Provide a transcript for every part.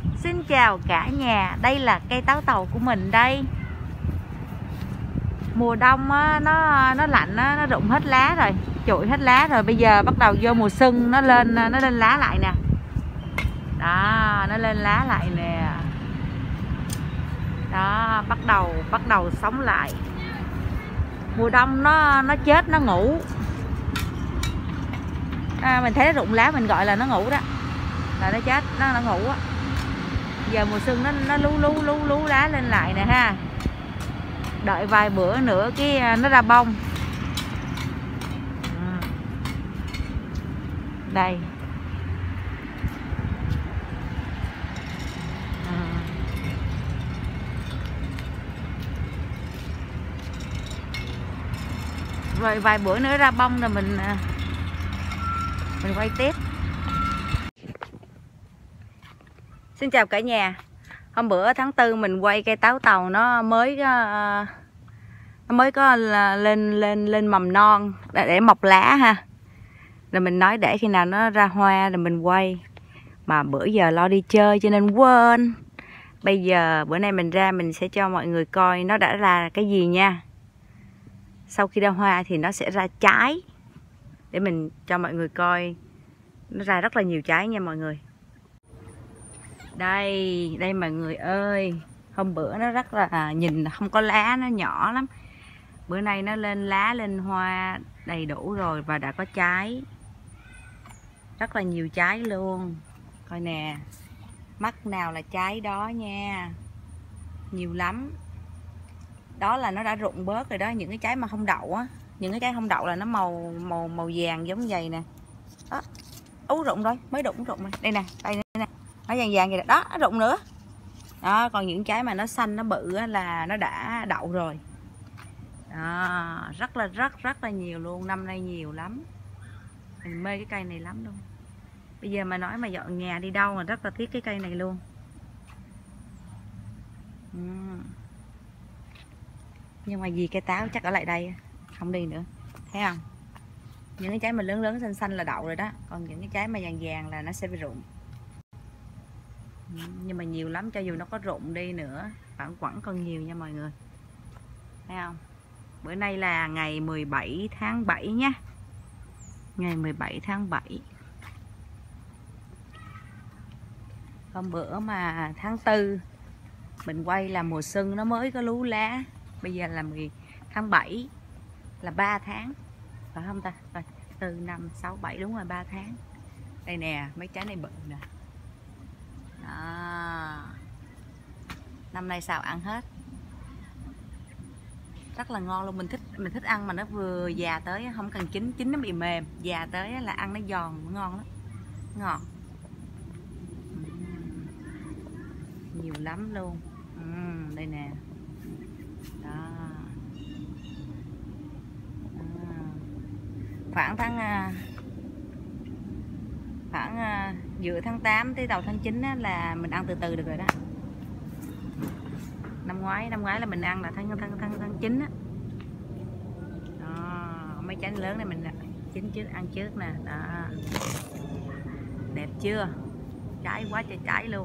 Xin chào cả nhà, đây là cây táo tàu của mình đây. Mùa đông á, nó lạnh á, nó rụng hết lá rồi, trụi hết lá rồi. Bây giờ bắt đầu vô mùa xuân nó lên lá lại nè. Đó, nó lên lá lại nè. Đó, bắt đầu sống lại. Mùa đông nó chết, nó ngủ. Mình thấy nó rụng lá mình gọi là nó ngủ đó. Là nó chết, nó ngủ á. Giờ mùa xuân nó lú lá lên lại nè ha. Đợi vài bữa nữa cái nó ra bông. Đây. Rồi vài bữa nữa ra bông rồi mình quay tiếp. Xin chào cả nhà. Hôm bữa tháng 4 mình quay cây táo tàu nó mới có lên mầm non để mọc lá ha. Rồi mình nói để khi nào nó ra hoa rồi mình quay. Mà bữa giờ lo đi chơi cho nên quên. Bây giờ bữa nay mình ra mình sẽ cho mọi người coi nó đã ra cái gì nha. Sau khi ra hoa thì nó sẽ ra trái. Để mình cho mọi người coi. Nó ra rất là nhiều trái nha mọi người. Đây mọi người ơi. Hôm bữa nó rất là nhìn không có lá, nó nhỏ lắm. Bữa nay nó lên lá, lên hoa đầy đủ rồi và đã có trái. Rất là nhiều trái luôn. Coi nè. Mắt nào là trái đó nha. Nhiều lắm. Đó là nó đã rụng bớt rồi đó. Những cái trái mà không đậu á. Những cái trái không đậu là nó màu vàng giống vậy nè. Đó. Rụng rồi, mới rụng rồi. Đây nè, đây nè. Nó vàng vàng vậy đó, nó rụng nữa. Đó, còn những trái mà nó xanh nó bự á, là nó đã đậu rồi. Đó, rất là nhiều luôn, năm nay nhiều lắm. Mình mê cái cây này lắm luôn. Bây giờ mà nói mà dọn nhà đi đâu mà rất là tiếc cái cây này luôn. Nhưng mà vì cây táo chắc ở lại đây, không đi nữa. Thấy không? Những cái trái mà lớn xanh xanh là đậu rồi đó. Còn những cái trái mà vàng vàng là nó sẽ bị rụng. Nhưng mà nhiều lắm, cho dù nó có rụng đi nữa vẫn còn nhiều nha mọi người. Thấy không? Bữa nay là ngày 17 tháng 7 nhé. Ngày 17 tháng 7. Hôm bữa mà tháng 4 mình quay là mùa xuân nó mới có lú lá. Bây giờ là 10 tháng 7 là 3 tháng. Phải không ta? Rồi, 4, 5, 6, 7 đúng rồi 3 tháng. Đây nè, mấy trái này bự nè. Đó. Năm nay xào ăn hết. Rất là ngon luôn, mình thích ăn mà nó vừa già tới, không cần chín nó bị mềm, già tới là ăn nó giòn, nó ngon lắm. Ngọt. Nhiều lắm luôn. Đây nè. Đó. Khoảng giữa tháng 8 tới đầu tháng 9 á, là mình ăn từ từ được rồi đó. Năm ngoái là mình ăn là tháng 9 á. Đó, mấy trái lớn này mình chín trước, ăn trước nè. Đó. Đẹp chưa? Trái quá trời trái luôn.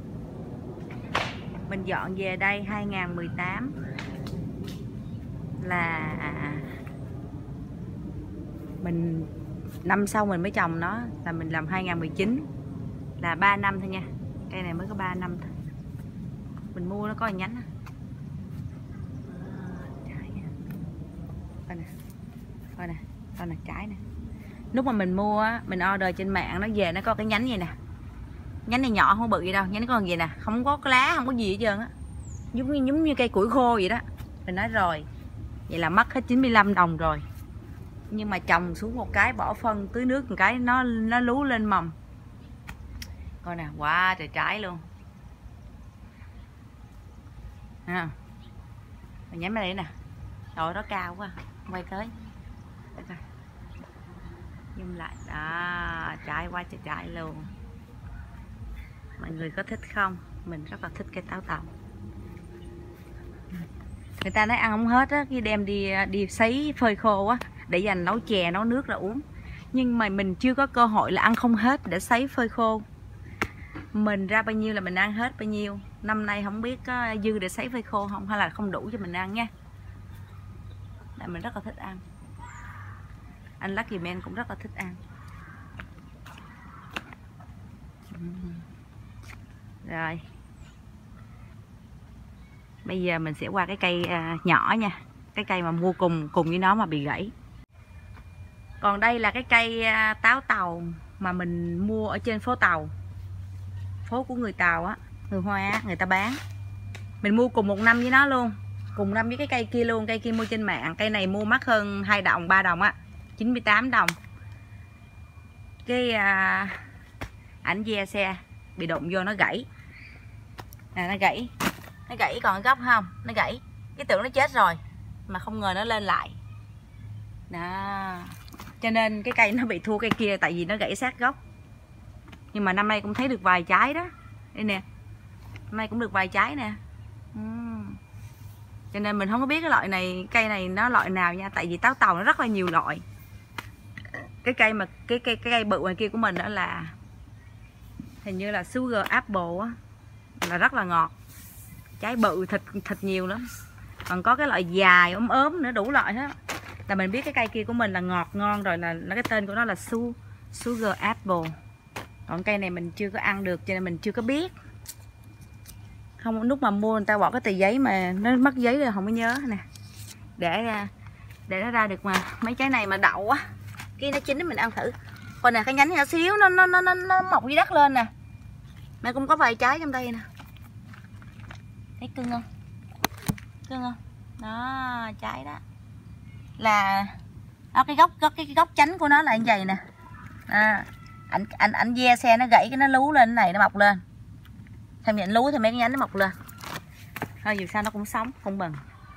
Mình dọn về đây 2018 là mình năm sau mình mới trồng nó, là mình làm 2019 là 3 năm thôi nha. Cây này mới có 3 năm thôi. Mình mua nó có nhánh á. Coi nè trái nè. Lúc mà mình mua á, mình order trên mạng nó về nó có cái nhánh vậy nè. Nhánh này nhỏ không bự gì đâu, nhánh con gì nè, không có cái lá, không có gì hết trơn á. Giống như cây củi khô vậy đó. Mình nói rồi. Vậy là mất hết 95 đồng rồi. Nhưng mà trồng xuống một cái, bỏ phân tưới nước một cái nó lú lên mầm. Coi nè, quá trời trái luôn. Ha. Mình nhắm ra đây nè. Trời đó cao quá. Quay tới. Để coi. Zoom lại. Đó, trái quá trời trái luôn. Mọi người có thích không? Mình rất là thích cây táo tàu. Người ta nói ăn không hết á, khi đem đi sấy phơi khô á để dành nấu chè, nấu nước ra uống. Nhưng mà mình chưa có cơ hội là ăn không hết để sấy phơi khô. mình ra bao nhiêu là mình ăn hết bao nhiêu. Năm nay không biết có dư để sấy phơi khô không, hay là không đủ cho mình ăn nha. Tại mình rất là thích ăn. Anh Lucky Man cũng rất là thích ăn. Rồi bây giờ mình sẽ qua cái cây nhỏ nha, cái cây mà mua cùng với nó mà bị gãy. Còn đây là cái cây táo tàu mà mình mua ở trên phố Tàu, phố của người Tàu á, người Hoa á, người ta bán. Mình mua cùng một năm với nó luôn, cùng năm với cái cây kia luôn. Cây kia mua trên mạng, cây này mua mắc hơn 2 đồng 3 đồng á, 98 đồng. Cái ảnh ve xe bị đụng vô nó gãy. Nó gãy còn gốc không, nó gãy. Cái tưởng nó chết rồi mà không ngờ nó lên lại đó. Cho nên cái cây nó bị thua cây kia, tại vì nó gãy sát gốc. Nhưng mà năm nay cũng thấy được vài trái đó. Đây nè, năm nay cũng được vài trái nè. Cho nên mình không có biết cái loại này, cây này nó loại nào nha. Tại vì táo tàu nó rất là nhiều loại. Cái cây mà cái cây bự ngoài kia của mình đó là hình như là Sugar Apple á, là rất là ngọt. Trái bự, thịt nhiều lắm. Còn có cái loại dài ốm nữa, đủ loại hết. Là mình biết cái cây kia của mình là ngọt ngon rồi, là cái tên của nó là Sugar Apple. Còn cây này mình chưa có ăn được cho nên mình chưa có biết. Không, lúc mà mua người ta bỏ cái tờ giấy mà nó mất giấy rồi không có nhớ nè. Để nó ra được mà. Mấy trái này mà đậu á, kia nó chín mình ăn thử. Còn nè, cái nhánh nhỏ xíu nó mọc dưới đất lên nè. Mẹ cũng có vài trái trong đây nè. Thấy cưng không? Cưng không? Đó, trái đó. Là đó, cái gốc chánh của nó là như vậy nè. Ảnh ve xe nó gãy cái nó lú lên, cái này nó mọc lên. Thêm nhện lú thì mấy cái nhánh nó mọc lên. Thôi dù sao nó cũng sống, không bần.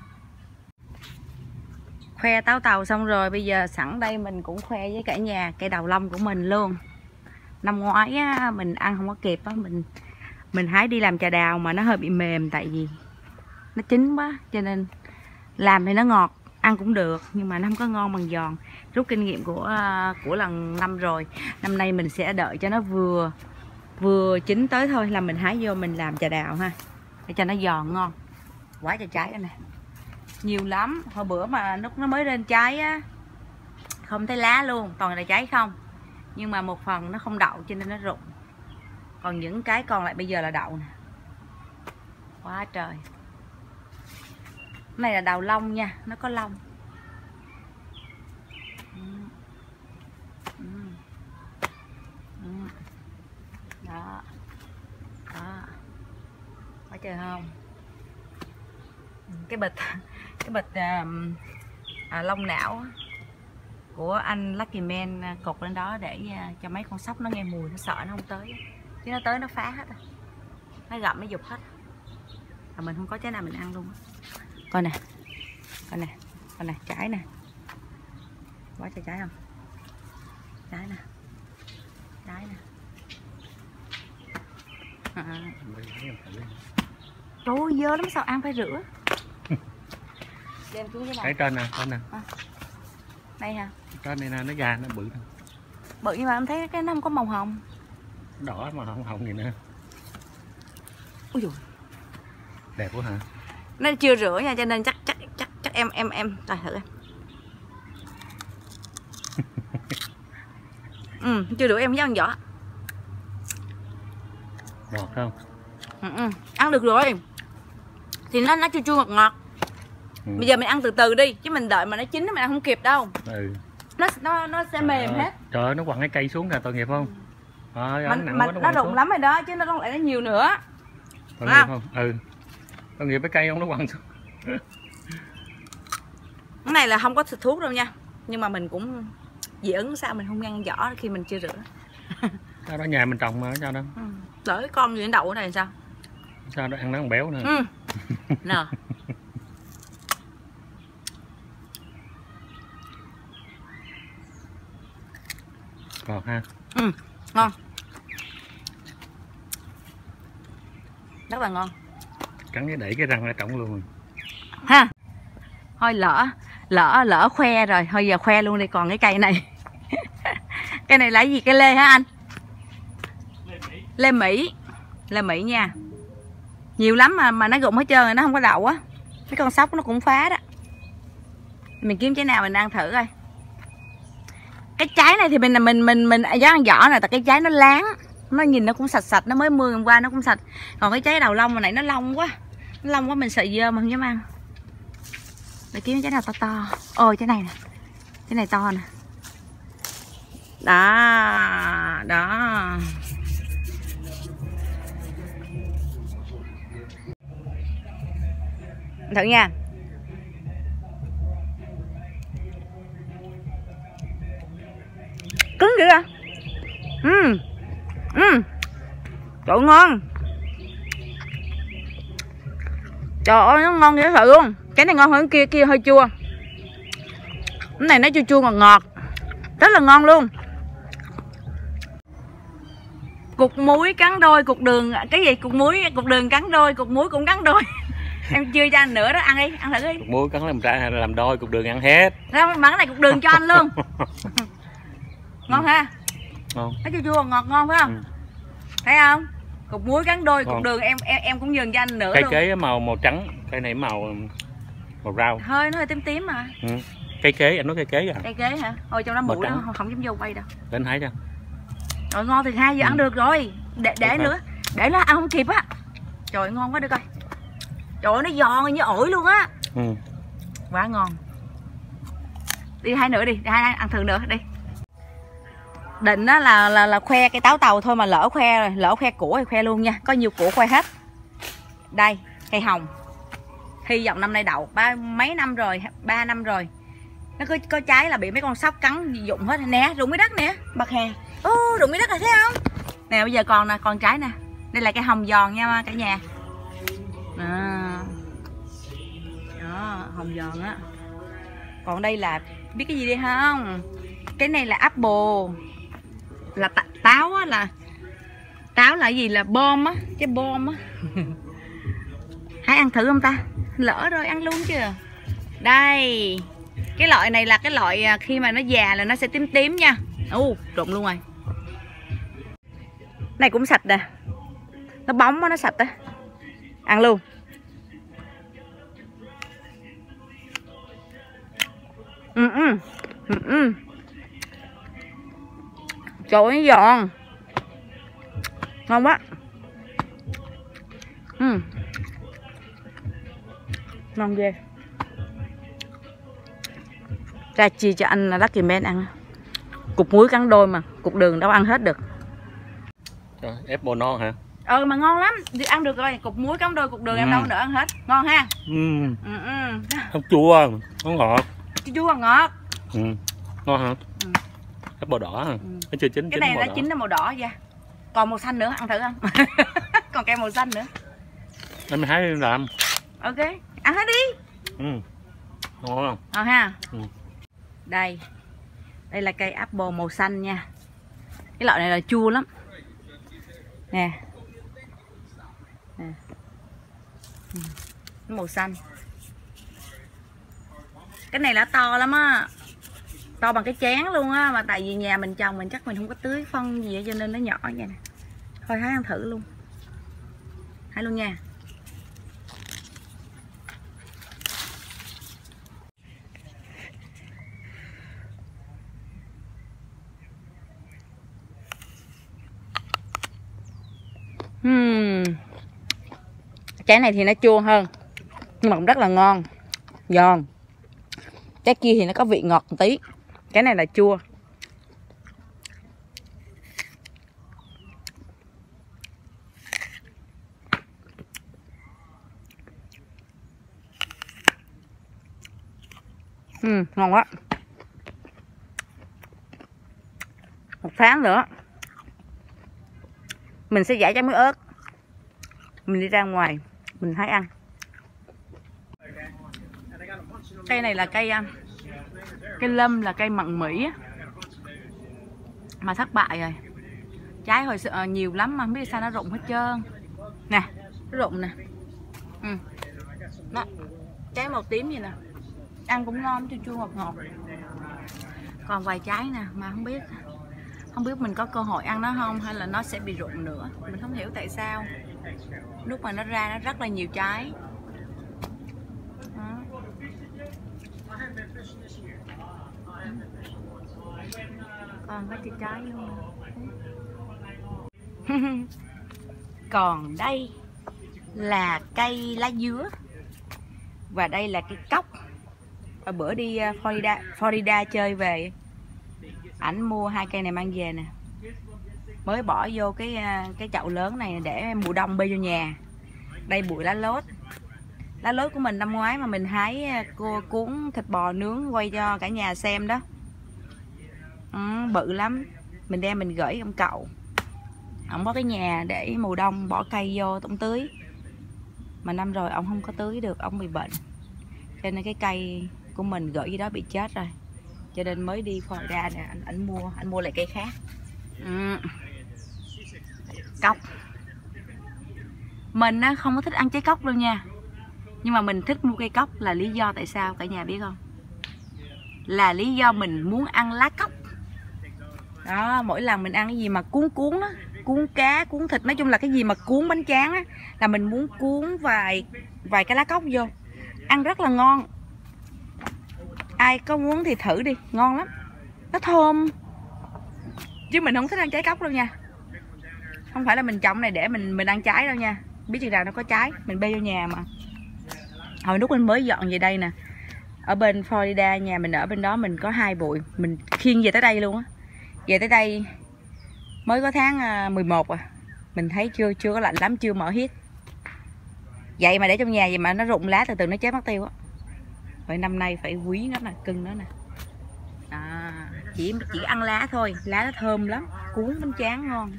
Khoe táo tàu xong rồi, bây giờ sẵn đây mình cũng khoe với cả nhà cây đào long của mình luôn. Năm ngoái á, mình ăn không có kịp á, mình hái đi làm trà đào mà nó hơi bị mềm, tại vì nó chín quá cho nên làm thì nó ngọt, ăn cũng được nhưng mà nó không có ngon bằng giòn. Rút kinh nghiệm của lần năm rồi, năm nay mình sẽ đợi cho nó vừa chín tới thôi là mình hái vô mình làm trà đào ha, để cho nó giòn ngon. Quá trời trái đây nè, nhiều lắm. Hồi bữa mà lúc nó mới lên trái á, không thấy lá luôn, toàn là trái không. Nhưng mà một phần nó không đậu cho nên nó rụng. Còn những cái còn lại bây giờ là đậu nè. Quá trời. Cái này là đào long nha, nó có lông. Đó. Đó. Quá trời không? Cái bịch lông não của anh Lucky Man cột lên đó để cho mấy con sóc nó nghe mùi nó sợ nó không tới, chứ nó tới nó phá hết, nó gặm nó giục hết. Mà mình không có trái nào mình ăn luôn. Coi nè, coi nè, coi nè, trái nè, quá trời trái không? Trái nè, trái nè. Trời ơi, dơ lắm, sao ăn phải rửa. Đem xuống cái này. Trên nè, trên nè. Đây hả? Trên này nè, nó già, nó bự. Bự nhưng mà em thấy cái nó không có màu hồng. Đỏ mà không hồng gì nữa. Ui dồi. Đẹp quá hả? Nó chưa rửa nha, cho nên chắc em trời thử em. Chưa rửa em với ăn vỏ. Ngọt không? Ăn được rồi. Thì nó chua chua ngọt ngọt. Bây giờ mình ăn từ từ đi, chứ mình đợi mà nó chín mình ăn không kịp đâu. Nó sẽ mềm hết. Trời ơi, nó quăng cái cây xuống nè, tội nghiệp không? Nó rụng lắm rồi đó, chứ nó không lại nó nhiều nữa. Tội nghiệp không? Tội nghiệp cái cây không, nó quăng xuống. Cái này là không có thịt thuốc đâu nha, nhưng mà mình cũng dị ứng, sao mình không ăn vỏ khi mình chưa rửa. Sao đó nhà mình trồng mà, sao đâu. Lỡ cái con gì nó đậu ở đây sao? Sao đó ăn nó còn béo nữa. Nè. Ngọt ha. Ngon. Rất là ngon. Cắn cái đẩy cái răng ra trỏng luôn ha. Thôi lỡ khoe rồi, thôi giờ khoe luôn đi. Còn cái cây này cây này là gì, cây lê hả anh? Lê Mỹ. là Mỹ nha. Nhiều lắm mà nó rụng hết trơn rồi, nó không có đậu á. Cái con sóc nó cũng phá đó. Mình kiếm trái nào mình ăn thử coi. Cái trái này thì mình dám ăn vỏ nè, tại cái trái nó láng, nó nhìn nó cũng sạch sạch, nó mới mưa hôm qua nó cũng sạch. Còn cái trái đầu lông mà này nó lông quá, mình sợ dơ mà không dám ăn. Để kiếm trái nào to to. Ôi trái này nè, cái này to nè. Đó, đó. Thử nha. Cứng dữ à. Trời ơi, ngon. Trời ơi nó ngon dễ sợ luôn. Cái này ngon hơn cái kia hơi chua. Cái này nó chua chua ngọt ngọt, rất là ngon luôn. Cục muối cắn đôi, cục đường cái gì? Cục muối, cục đường cắn đôi, cục muối cũng cắn đôi. Em chưa cho anh nữa đó, ăn đi, ăn thử đi. Cục muối cắn làm đôi, cục đường ăn hết. Đó, món này cục đường cho anh luôn. Ngon ha. Ngon. Nó chua chua ngọt ngon phải không? Thấy không? Cục muối cắn đôi, cục đường em cũng nhường cho anh nữa cây luôn. kế màu trắng, cây này màu rau. Hơi nó hơi tím tím mà. Cây kế, anh nói cây kế à? Cây kế hả? Ôi trong đó bụi nó không dám vô quay đâu. Đến thấy cho. Rồi ngon thì 2 giờ ăn được rồi. Để nữa. Để nó ăn không kịp á. Trời ngon quá được coi. Trời ơi nó giòn như ổi luôn á. Quá ngon. Đi 2 nữa đi, 2 ăn thử nữa đi. Định đó là khoe cái táo tàu thôi mà lỡ khoe rồi, lỡ khoe củ thì khoe luôn nha. Có nhiều củ khoe hết. Đây, cây hồng. Hy vọng năm nay đậu mấy năm rồi, 3 năm rồi. Nó có trái là bị mấy con sóc cắn dụng hết nè, rụng cái đất nè, bạc hà. Rụng cái đất rồi thấy không? Nè bây giờ còn nè, còn trái nè. Đây là cây hồng giòn nha cả nhà. Đó, hồng giòn á. Còn đây là biết cái gì đi không? Cái này là apple. Là táo á, là táo là gì, là bom á, cái bom á. Hãy ăn thử không ta? Lỡ rồi ăn luôn chưa? Đây. Cái loại này là cái loại khi mà nó già là nó sẽ tím tím nha. Rụng luôn rồi. Này cũng sạch nè. Nó bóng á, nó sạch á. Ăn luôn. Trời ơi giòn. Ngon quá. Ngon ghê. Ra chia cho anh Lucky Man ăn. Cục muối cắn đôi mà, cục đường đâu ăn hết được. Apple non hả? Mà ngon lắm, đi ăn được rồi. Cục muối cắn đôi, cục đường em đâu nỡ ăn hết. Ngon ha. Không chua, không ngọt. Chua ngọt. Ngon hả? Apple đỏ hả? Nó chưa chín. Cái này nó chín nó màu đỏ ra. Còn màu xanh nữa, ăn thử không? Còn cây màu xanh nữa. Em hái làm. Ok, ăn hết đi. Ngon không? Ngon ha. Đây. Đây là cây apple màu xanh nha. Cái loại này là chua lắm. Nè. Màu xanh. Cái này là to lắm á. To bằng cái chén luôn á. Mà tại vì nhà mình trồng mình chắc mình không có tưới phân gì cho nên nó nhỏ vậy nè. Thôi hái ăn thử luôn. Hái luôn nha. Trái này thì nó chua hơn nhưng mà cũng rất là ngon, giòn. Trái kia thì nó có vị ngọt một tí, cái này là chua. Ngon quá. 1 tháng nữa mình sẽ giải trái muối ớt, mình đi ra ngoài mình hái ăn. Cây này là cây lâm, là cây mận Mỹ á, mà thất bại rồi. Trái hồi nhiều lắm mà không biết sao nó rụng hết trơn nè, nó rụng nè. Đó, trái màu tím vậy nè, ăn cũng ngon, chua chua ngọt ngọt. Còn vài trái nè mà không biết mình có cơ hội ăn nó không hay là nó sẽ bị rụng nữa, mình không hiểu tại sao. Lúc mà nó ra nó rất là nhiều trái. Đó. Còn có trái luôn. Còn đây là cây lá dứa. Và đây là cây cóc. Và bữa đi Florida chơi về, ảnh mua 2 cây này mang về nè. Mới bỏ vô cái chậu lớn này để mùa đông bê vô nhà. Đây bụi lá lốt. Lá lốt của mình năm ngoái mà mình hái cô cuốn thịt bò nướng quay cho cả nhà xem đó. Bự lắm. Mình đem mình gửi ông cậu. Ông có cái nhà để mùa đông bỏ cây vô ông tưới. Mà năm rồi ông không có tưới được, ông bị bệnh. Cho nên cái cây của mình gửi dưới đó bị chết rồi. Cho nên mới đi Florida nè, anh mua lại cây khác. Cóc. Mình á không có thích ăn trái cóc đâu nha. Nhưng mà mình thích mua cây cóc là lý do tại sao cả nhà biết không? Là lý do mình muốn ăn lá cóc. Đó, mỗi lần mình ăn cái gì mà cuốn á, cuốn cá, cuốn thịt, nói chung là cái gì mà cuốn bánh tráng á, là mình muốn cuốn vài cái lá cóc vô. Ăn rất là ngon. Ai có muốn thì thử đi, ngon lắm. Nó thơm. Chứ mình không thích ăn trái cóc đâu nha. Không phải là mình trồng này để mình ăn trái đâu nha. Biết chừng nào nó có trái, mình bê vô nhà mà. Hồi lúc mình mới dọn về đây nè, ở bên Florida, nhà mình ở bên đó mình có 2 bụi. Mình khiêng về tới đây luôn á. Về tới đây mới có tháng 11 à. Mình thấy chưa có lạnh lắm, chưa mở hết. Vậy mà để trong nhà vậy mà nó rụng lá từ từ nó chết mất tiêu á. Rồi năm nay phải quý nó nè, cưng nó nè. Chỉ ăn lá thôi, lá nó thơm lắm, cuốn bánh tráng ngon.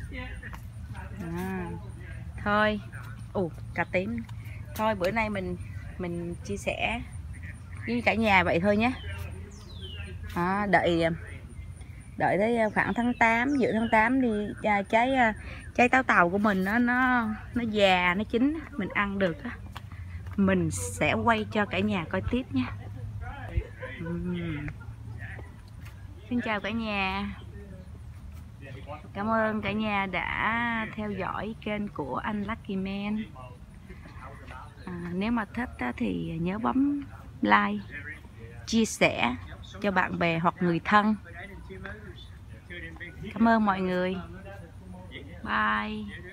Thôi, cà tím. Thôi bữa nay mình chia sẻ với cả nhà vậy thôi nhé. Đợi tới khoảng tháng 8, giữa tháng 8 đi trái táo tàu của mình nó già, nó chín, mình ăn được á. Mình sẽ quay cho cả nhà coi tiếp nha. Xin chào cả nhà. Cảm ơn cả nhà đã theo dõi kênh của anh Lucky Man. Nếu mà thích thì nhớ bấm like, chia sẻ cho bạn bè hoặc người thân. Cảm ơn mọi người. Bye.